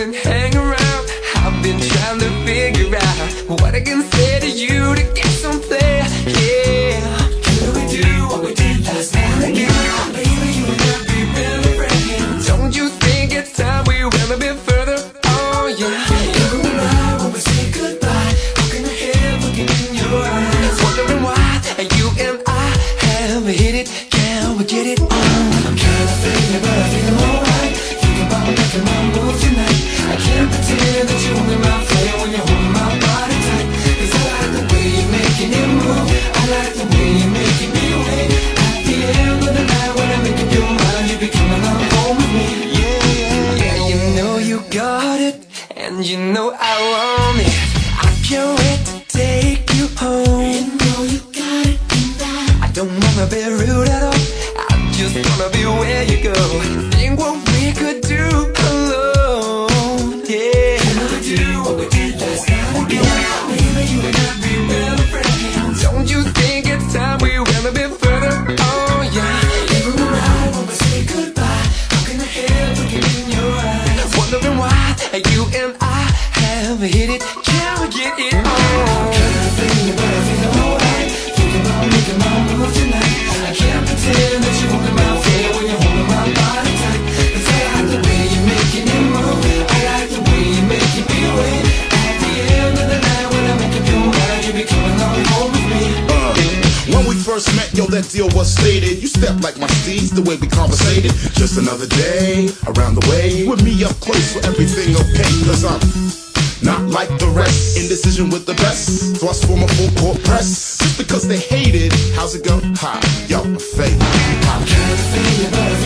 and hang around. I've been trying to figure out what I can say to you to get some play. Yeah, can we do what we did last night again? Baby, you and I be really friends. Don't you think it's time we went a bit further? Oh yeah. Even tonight when we say goodbye, looking ahead, looking in your eyes, wondering why you and I have hit it. Can we get it on? I'm kinda feeling, but I feel alright. Thinking about making my move tonight. I can't pretend that you're only my flame when you're holding my body tight. 'Cause I like the way you're making it move. I like the way you're making me wait. At the end of the night when I make up your mind, you be coming on home with me. Yeah, yeah, you know you got it, and you know I want it. I can't wait to take you home. You know you got it, and I don't wanna be rude at all. I just wanna be where you go. Think what we could do alone. Yeah, can we do what we did last night again? Maybe you and I be better friends. Don't you think it's time we went a bit further? Oh yeah. Even tonight when we say goodbye, looking ahead, looking in your eyes, wondering why you and I have hit it. Can we get it on? I'm kinda feeling, but I feel alright. Thinking about making my move tonight. I can't pretend that you're holding my feet when you're holding my body tight. 'Cause I like the way you're making it move. I like the way you're making me wait. At the end of the night when I make up your mind, you be coming on home with me. When we first met, yo, that deal was stated. You stepped like my steeds, the way we conversated. Just another day, around the way. With me up close for everything okay. 'Cause I'm not like the rest. Indecision with the best. Thrust from a full court press. Just because they hate it, how's it go? Ha, yo, fake. I'm kinda feeling, but I